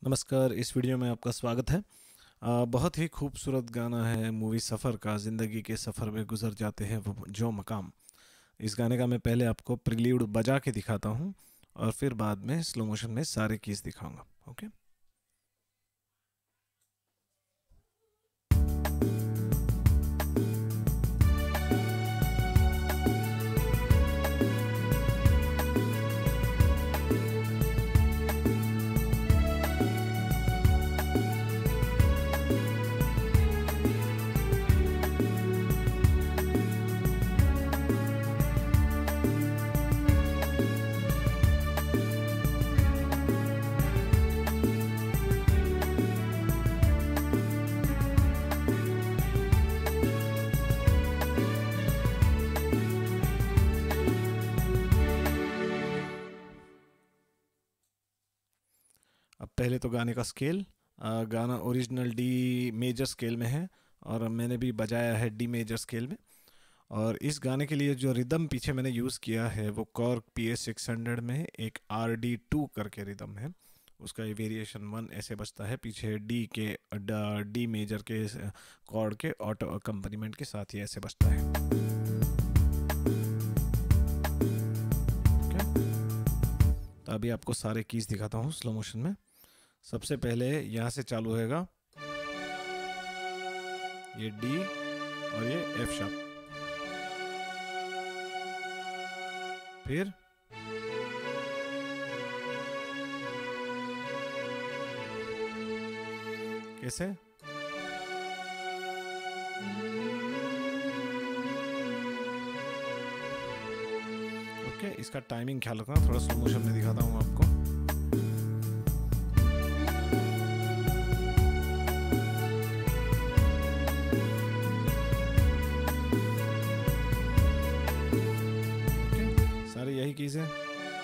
नमस्कार। इस वीडियो में आपका स्वागत है। बहुत ही खूबसूरत गाना है मूवी सफ़र का। ज़िंदगी के सफ़र में गुजर जाते हैं वो जो मकाम। इस गाने का मैं पहले आपको प्रील्यूड बजा के दिखाता हूँ और फिर बाद में स्लो मोशन में सारे कीज दिखाऊंगा। ओके। अब पहले तो गाने का स्केल। गाना ओरिजिनल डी मेजर स्केल में है और मैंने भी बजाया है डी मेजर स्केल में। और इस गाने के लिए जो रिदम पीछे मैंने यूज़ किया है वो कॉर्ग PS600 में एक RD2 करके रिदम है। उसका ये वेरिएशन 1 ऐसे बजता है। पीछे डी मेजर के कॉर्ड के ऑटो अकम्पनीमेंट के साथ ही ऐसे बजता है। तो अभी आपको सारे कीज दिखाता हूँ स्लो मोशन में। सबसे पहले यहाँ से चालू होगा ये डी और ये एफ शार्प। फिर कैसे? ओके, इसका टाइमिंग ख्याल रखना। थोड़ा स्लो मोशन में दिखाता हूँ आपको। सारे यही कीज है।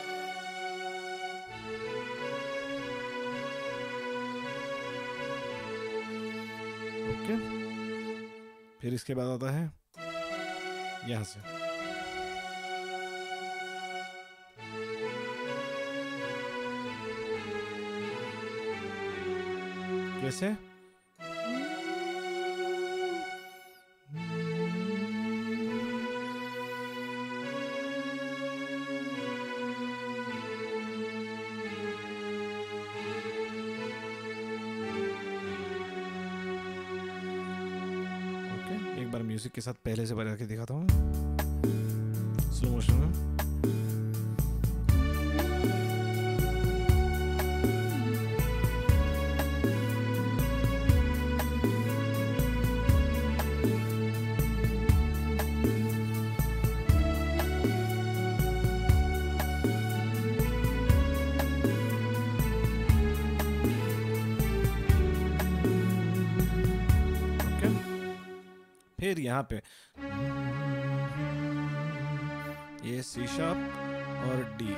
ओके, फिर इसके बाद आता है यहां से। कैसे? एक बार म्यूजिक के साथ पहले से बजा के दिखाता हूँ स्लो मोशन में। फिर यहाँ पे ये सी शार्प और डी।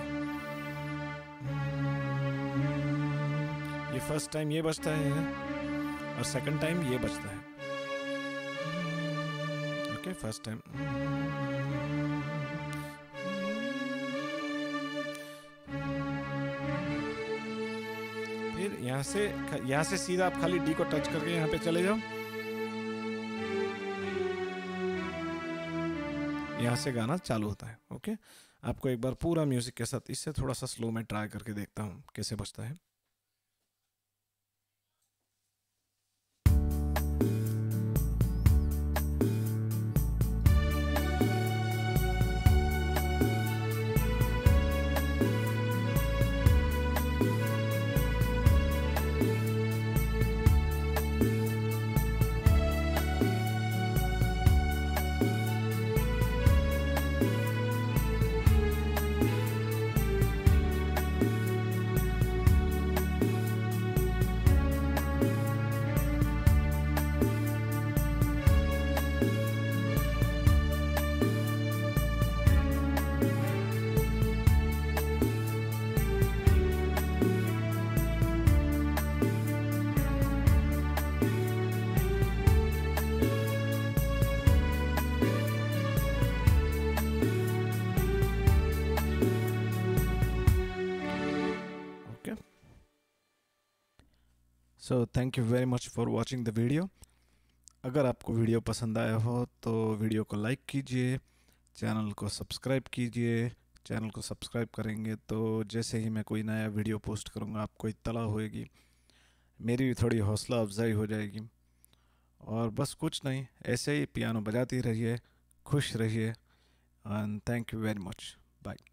ये फर्स्ट टाइम ये बजता है और सेकंड टाइम ये बजता है। ओके, फर्स्ट टाइम फिर यहाँ से सीधा आप खाली डी को टच करके यहाँ पे चले जाओ। यहाँ से गाना चालू होता है। ओके, आपको एक बार पूरा म्यूजिक के साथ इससे थोड़ा सा स्लो में ट्राई करके देखता हूँ कैसे बजता है। So thank you very much for watching the video. अगर आपको वीडियो पसंद आया हो तो वीडियो को लाइक कीजिए, चैनल को सब्सक्राइब कीजिए। चैनल को सब्सक्राइब करेंगे तो जैसे ही मैं कोई नया वीडियो पोस्ट करूँगा आपको इत्तला होएगी, मेरी भी थोड़ी हौसला अफजाई हो जाएगी। और बस कुछ नहीं, ऐसे ही पियानो बजाती रहिए, खुश रहिए। And thank you very much. Bye.